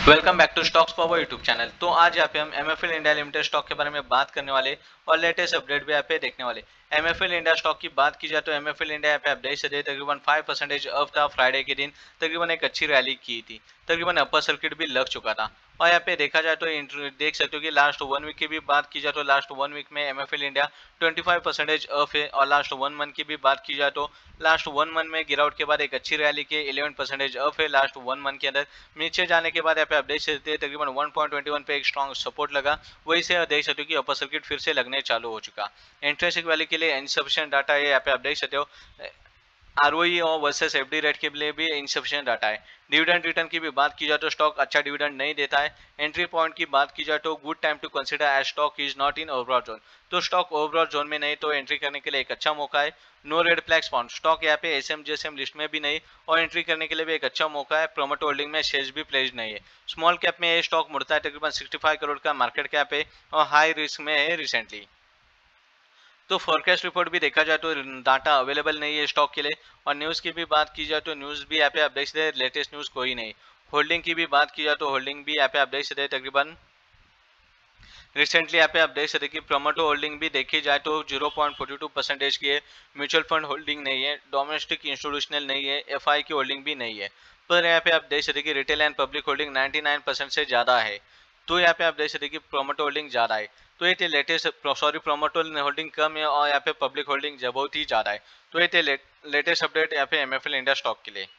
Welcome back to stocks power YouTube channel. तो आज यहाँ पे हम एमएफएल इंडिया लिमिटेड स्टॉक के बारे में बात करने वाले और लेटेस्ट अपडेट भी यहाँ पे देखने वाले। एमएफएल इंडिया स्टॉक की बात की जाए तो एमएफएल इंडिया यहाँ पे आप देख सकते हैं तकरीबन 5% अप था। फ्राइडे के दिन तकरीबन एक अच्छी रैली की थी, तकरीबन अपर सर्किट भी लग चुका था। और यहाँ पे देखा जाए तो देख सकते हो कि लास्ट 1 वीक की भी बात की जाए तो लास्ट 1 वीक में एमएफएल इंडिया 25% अप है। और लास्ट 1 मंथ की भी बात की जाए तो लास्ट 1 मंथ में गिरावट के बाद एक अच्छी रैली के 11% अप है लास्ट 1 मंथ के अंदर। नीचे जाने के बाद यहाँ पे आप देख सकते हैं तकरीबन 1.21 पे एक स्ट्रॉन्ग सपोर्ट लगा, वही से देख सकते हो कि अपर सर्किट फिर से लगने चालू हो चुका। इंटरेस्ट वैल्यू के लिए इनसफिशिएंट डाटा है, यहाँ पे आप देख सकते हो आरओई और वर्सेस एफडी रेट के लिए भी इनसफिशिएंट डाटा है। डिविडेंड रिटर्न की भी बात की जाए तो स्टॉक अच्छा डिविडेंड नहीं देता है। एंट्री पॉइंट की बात की जाए तो good time to consider as stock is not in overall zone. तो स्टॉक ओवरऑल जोन में नहीं तो एंट्री करने के लिए एक अच्छा मौका है। No red flags found, stock यहाँ पे एसएम जेएसएम लिस्ट में भी नहीं और एंट्री करने के लिए भी एक अच्छा मौका है। प्रोमोटर होल्डिंग में शेयर्स भी प्लेज नहीं है। स्मॉल कैप में ये स्टॉक मुड़ता है, तकरीबन 65 करोड़ का मार्केट कैप है और हाई रिस्क में है रिसेंटली। तो फॉरकास्ट रिपोर्ट भी देखा जाए तो डाटा अवेलेबल नहीं है स्टॉक के लिए। और न्यूज़ की भी बात की जाए तो न्यूज़ भी यहाँ पे आप देख सकते हैं लेटेस्ट न्यूज़ कोई नहीं। होल्डिंग की भी बात की जाए तो होल्डिंग भी यहाँ पे आप देख सकते हैं तकरीबन रिसेंटली यहाँ पे आप देख सकते हैं कि प्रोमोटो होल्डिंग भी देखी जाए तो 0.42% की है। म्यूचुअल फंड होल्डिंग नहीं है, डोमेस्टिक इंस्टीट्यूशनल नहीं है, एफआई की होल्डिंग भी नहीं है। पर यहाँ पे आप देख सकते हैं कि रिटेल एंड पब्लिक होल्डिंग 99% से ज़्यादा है। तो यहाँ पे आप देख सकते हैं कि प्रोमोटो होल्डिंग ज़्यादा है। तो ये थे लेटेस्ट, सॉरी प्रोमोटो होल्डिंग कम है और यहाँ पे पब्लिक होल्डिंग बहुत ही ज़्यादा है। तो ये थे लेटेस्ट अपडेट यहाँ पे एमएफएल इंडिया स्टॉक के लिए।